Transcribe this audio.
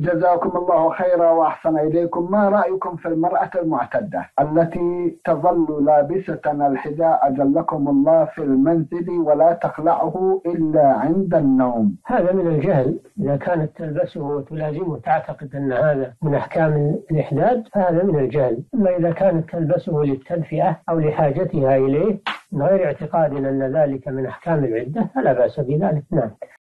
جزاكم الله خيرا وأحسن إليكم. ما رأيكم في المرأة المعتدة التي تظل لابسة الحذاء أجلكم الله في المنزل ولا تخلعه إلا عند النوم؟ هذا من الجهل. إذا كانت تلبسه وتلازمه تعتقد أن هذا من أحكام الإحداد فهذا من الجهل. أما إذا كانت تلبسه للتدفئة أو لحاجتها إليه من غير اعتقاد أن ذلك من أحكام العدة فلا بأس بذلك. نعم.